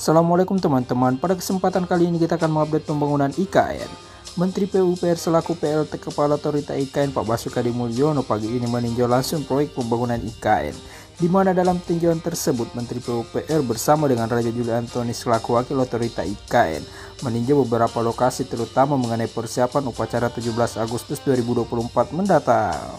Assalamualaikum teman-teman, pada kesempatan kali ini kita akan mengupdate pembangunan IKN. Menteri PUPR selaku PLT Kepala Otorita IKN Pak Basuki Hadimulyono pagi ini meninjau langsung proyek pembangunan IKN, di mana dalam tinjauan tersebut Menteri PUPR bersama dengan Raja Juli Antoni selaku Wakil Otorita IKN meninjau beberapa lokasi terutama mengenai persiapan upacara 17 Agustus 2024 mendatang.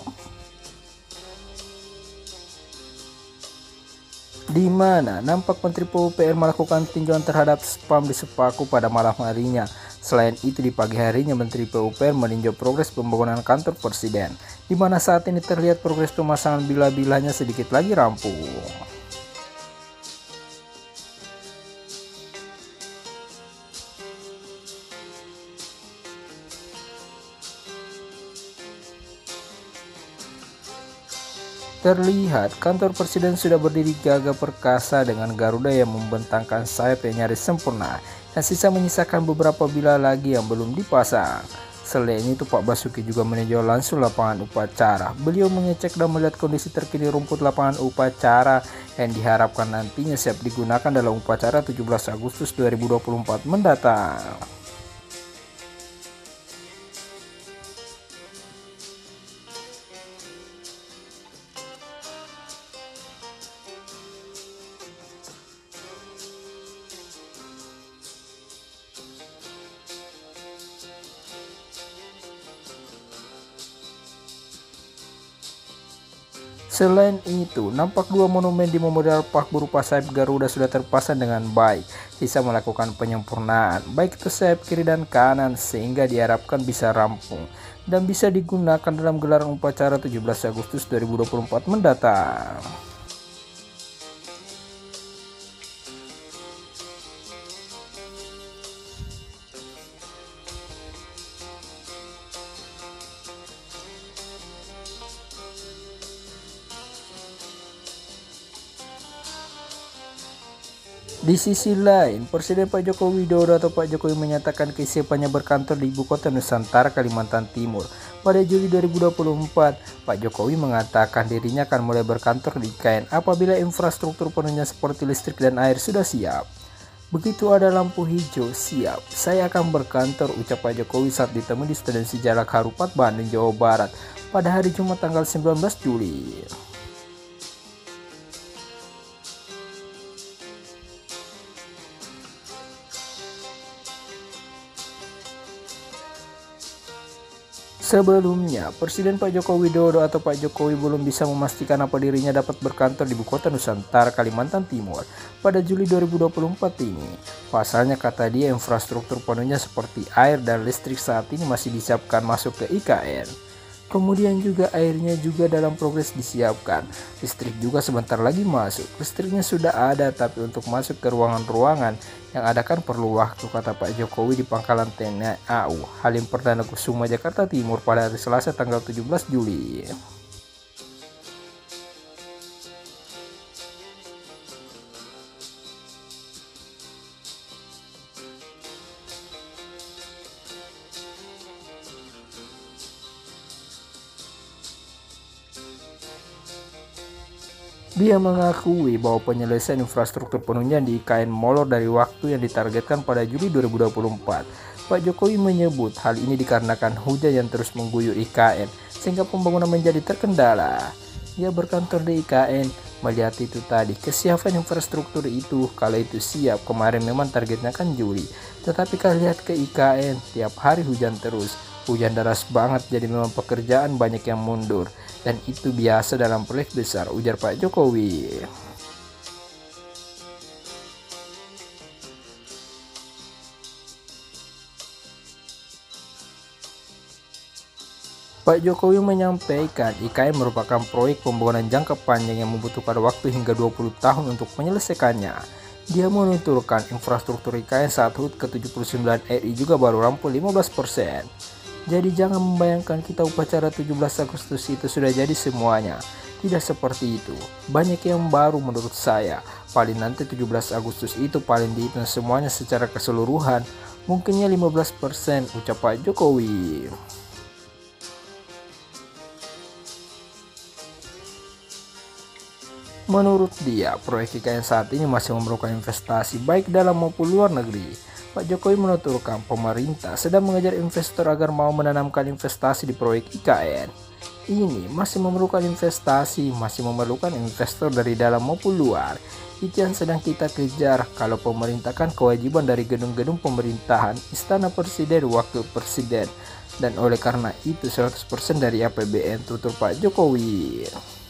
Di mana nampak Menteri PUPR melakukan tinjauan terhadap spam di Sepaku pada malam harinya. Selain itu di pagi harinya Menteri PUPR meninjau progres pembangunan kantor Presiden, di mana saat ini terlihat progres pemasangan bila-bilanya sedikit lagi rampung. Terlihat kantor Presiden sudah berdiri gagah perkasa dengan Garuda yang membentangkan sayap yang nyaris sempurna, dan sisa menyisakan beberapa bila lagi yang belum dipasang. Selain itu Pak Basuki juga meninjau langsung lapangan upacara. Beliau mengecek dan melihat kondisi terkini rumput lapangan upacara yang diharapkan nantinya siap digunakan dalam upacara 17 Agustus 2024 mendatang. Selain itu, nampak dua monumen di Memorial Park berupa sayap Garuda sudah terpasang dengan baik. Sisa melakukan penyempurnaan, baik itu sayap kiri dan kanan, sehingga diharapkan bisa rampung dan bisa digunakan dalam gelaran upacara 17 Agustus 2024 mendatang. Di sisi lain, Presiden Pak Joko Widodo atau Pak Jokowi menyatakan kesiapannya berkantor di Ibu Kota Nusantara, Kalimantan Timur. Pada Juli 2024, Pak Jokowi mengatakan dirinya akan mulai berkantor di IKN apabila infrastruktur penuhnya seperti listrik dan air sudah siap. Begitu ada lampu hijau, siap, saya akan berkantor, ucap Pak Jokowi saat ditemui di Stadion Sijalak Harupat, Bandung, Jawa Barat pada hari Jumat tanggal 19 Juli. Sebelumnya, Presiden Pak Joko Widodo atau Pak Jokowi belum bisa memastikan apa dirinya dapat berkantor di Ibu Kota Nusantara, Kalimantan Timur pada Juli 2024 ini. Pasalnya kata dia infrastruktur penuhnya seperti air dan listrik saat ini masih disiapkan masuk ke IKN. Kemudian juga airnya juga dalam progres disiapkan. Listrik juga sebentar lagi masuk. Listriknya sudah ada, tapi untuk masuk ke ruangan-ruangan yang ada kan perlu waktu, kata Pak Jokowi di Pangkalan TNI AU Halim Perdana Kusuma, Jakarta Timur pada hari Selasa tanggal 17 Juli. Dia mengakui bahwa penyelesaian infrastruktur penuhnya di IKN molor dari waktu yang ditargetkan pada Juli 2024. Pak Jokowi menyebut hal ini dikarenakan hujan yang terus mengguyur IKN sehingga pembangunan menjadi terkendala. Dia berkantor di IKN, melihat itu tadi kesiapan infrastruktur itu. Kalau itu siap, kemarin memang targetnya kan Juli, tetapi kalau lihat ke IKN tiap hari hujan terus. Hujan deras banget, jadi memang pekerjaan banyak yang mundur, dan itu biasa dalam proyek besar, ujar Pak Jokowi. Pak Jokowi menyampaikan IKN merupakan proyek pembangunan jangka panjang yang membutuhkan waktu hingga 20 tahun untuk menyelesaikannya. Dia menuturkan infrastruktur IKN saat HUT ke-79 RI juga baru rampung 15%. Jadi jangan membayangkan kita upacara 17 Agustus itu sudah jadi semuanya. Tidak seperti itu. Banyak yang baru menurut saya. Paling nanti 17 Agustus itu paling dihitung semuanya secara keseluruhan. Mungkinnya 15%, ucap Pak Jokowi. Menurut dia, proyek IKN saat ini masih memerlukan investasi baik dalam maupun luar negeri. Pak Jokowi menuturkan pemerintah sedang mengejar investor agar mau menanamkan investasi di proyek IKN. Ini masih memerlukan investasi, masih memerlukan investor dari dalam maupun luar. Itu yang sedang kita kejar. Kalau pemerintah kan kewajiban dari gedung-gedung pemerintahan, istana presiden, wakil presiden. Dan oleh karena itu 100% dari APBN, tutur Pak Jokowi.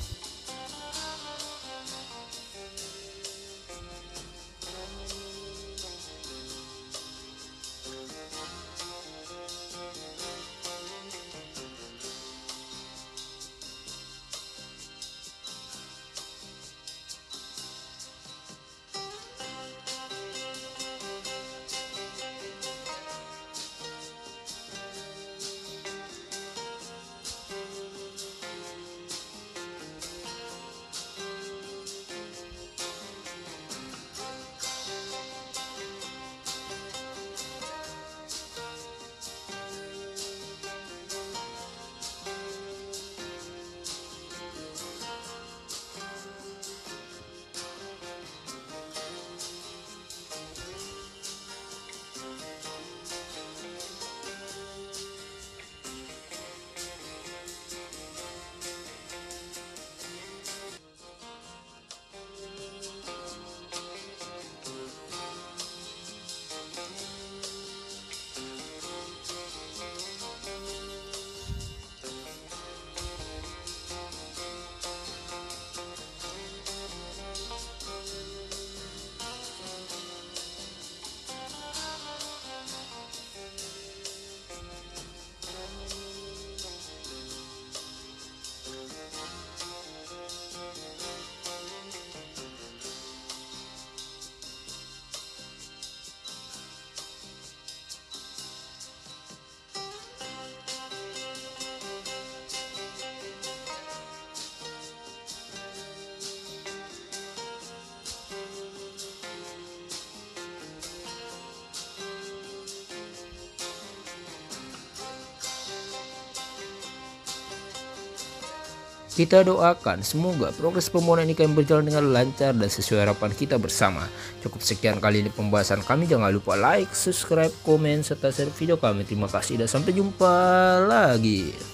Kita doakan semoga progres pembangunan IKN berjalan dengan lancar dan sesuai harapan kita bersama. Cukup sekian kali ini pembahasan kami. Jangan lupa like, subscribe, komen, serta share video kami. Terima kasih dan sampai jumpa lagi.